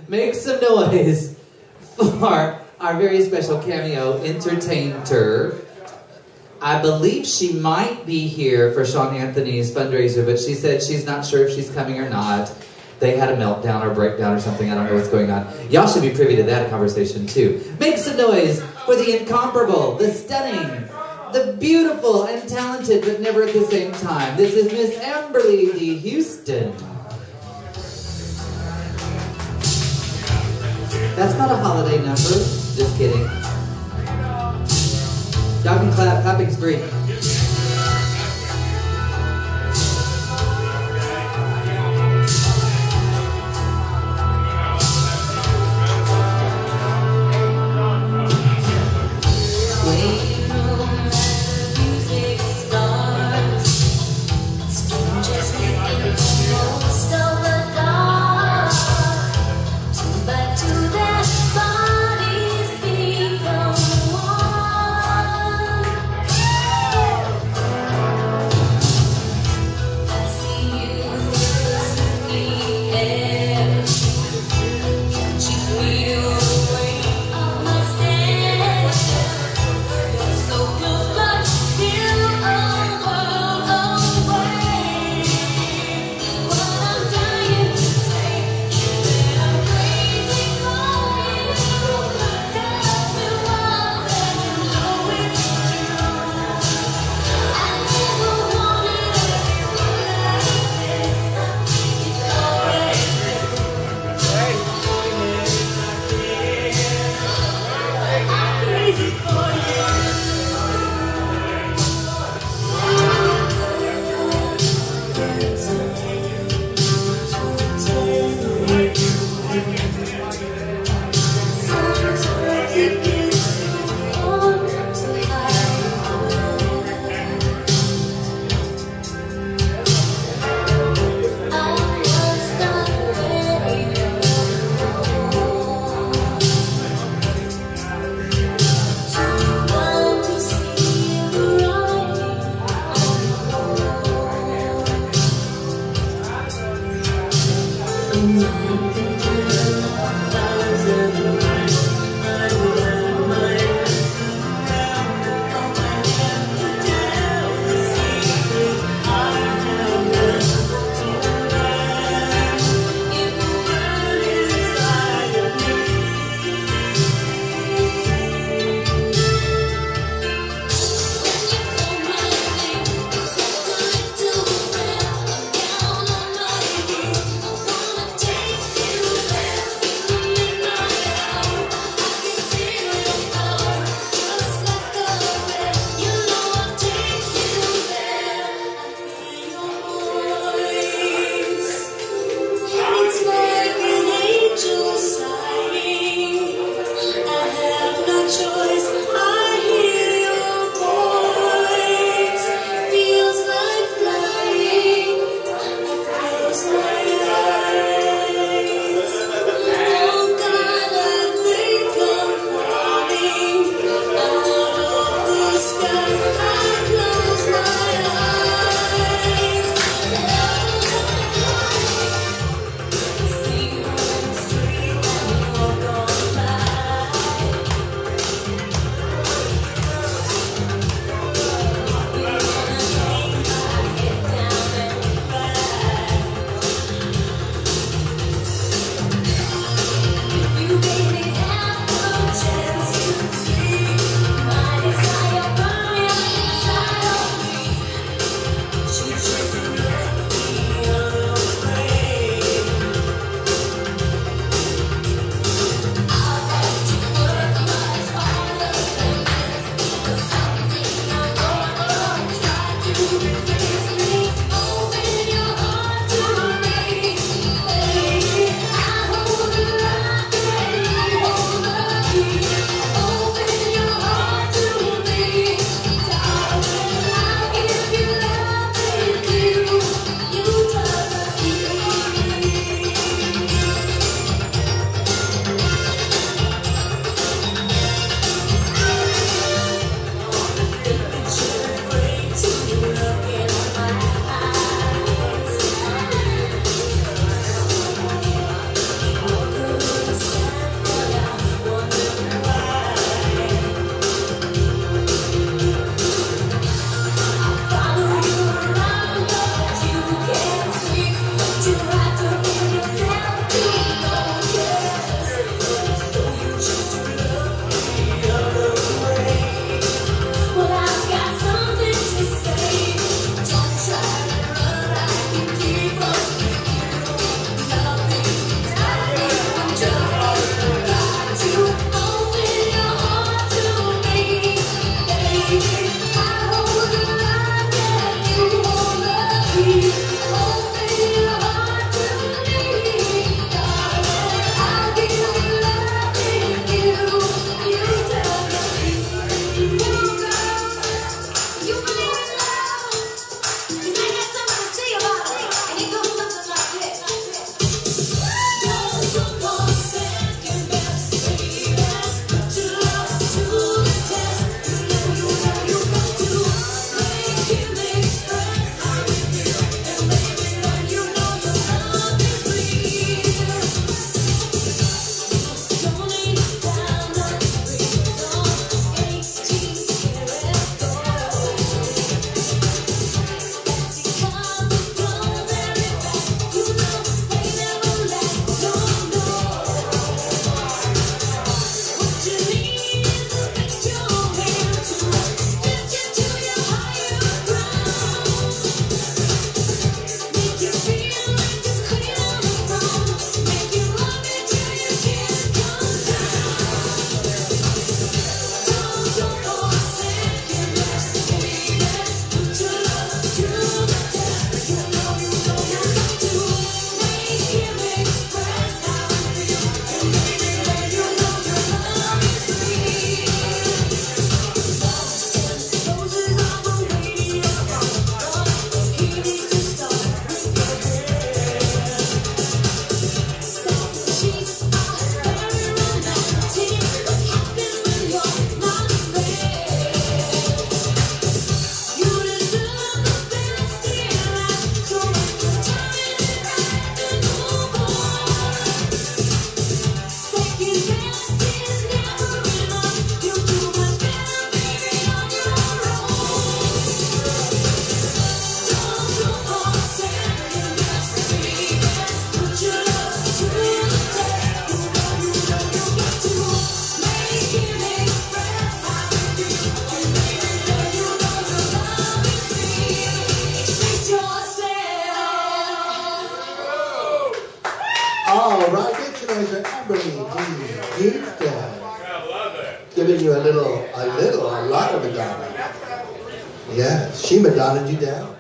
Make some noise for our very special cameo entertainer. I believe she might be here for Sean Anthony's fundraiser, but she said she's not sure if she's coming or not. They had a meltdown or breakdown or something. I don't know what's going on. Y'all should be privy to that conversation too. Make some noise for the incomparable, the stunning, the beautiful and talented, but never at the same time. This is Miss Amberly D. Houston. That's not a holiday number. Just kidding. Y'all can clap. Clapping's free. bringing Jesus gift. Giving you a lot of Madonna. Yeah, she Madonna'd you down.